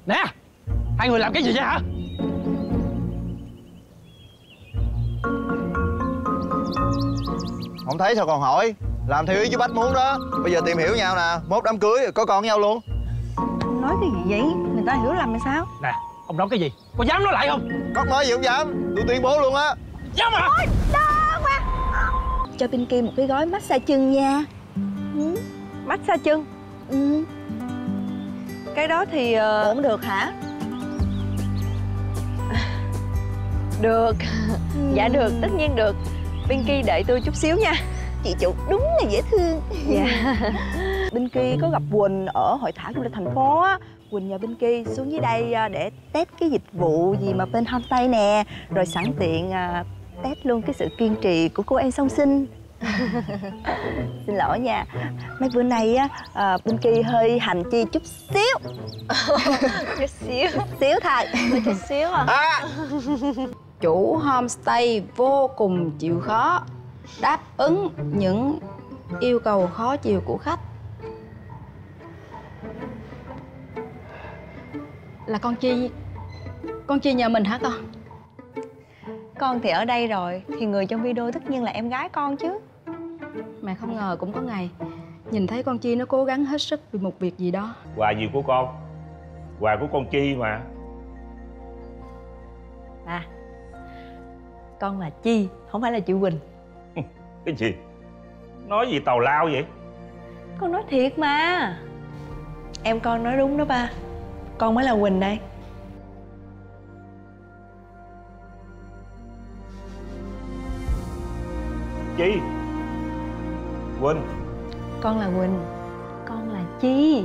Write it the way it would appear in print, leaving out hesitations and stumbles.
Nè, hai người làm cái gì vậy hả? Không thấy sao còn hỏi? Làm theo ý chú Bách muốn đó. Bây giờ tìm hiểu nhau nè, mốt đám cưới có con với nhau luôn. Nói cái gì vậy? Người ta hiểu lầm hay sao? Nè, ông nói cái gì? Có dám nói lại không? Bác nói gì không dám. Tôi tuyên bố luôn á. Dám à? Ôi, đau quá. Cho Pinky một cái gói massage chân nha. Massage chân? Cái đó thì... Ổn được hả? Được. Dạ được, tất nhiên được. Pinky đợi tôi chút xíu nha. Chị chủ đúng là dễ thương. Dạ. Pinky có gặp Quỳnh ở hội thảo du lịch thành phố á. Quỳnh nhờ Pinky xuống dưới đây để test cái dịch vụ gì mà bên homestay nè. Rồi sẵn tiện test luôn cái sự kiên trì của cô em song sinh. Xin lỗi nha. Mấy bữa nay á Pinky hơi hành chi chút xíu. Chút xíu. Xíu thôi. Chút xíu à? Chủ homestay vô cùng chịu khó đáp ứng những yêu cầu khó chịu của khách. Là con Chi nhờ mình hả con? Con thì ở đây rồi, thì người trong video tất nhiên là em gái con chứ. Mẹ không ngờ cũng có ngày nhìn thấy con Chi nó cố gắng hết sức vì một việc gì đó. Quà gì của con? Quà của con Chi mà. À, con là Chi, không phải là chị Quỳnh. Cái gì? Nói gì tào lao vậy? Con nói thiệt mà. Em con nói đúng đó ba. Con mới là Quỳnh đây. Chi? Quỳnh? Con là Quỳnh. Con là Chi.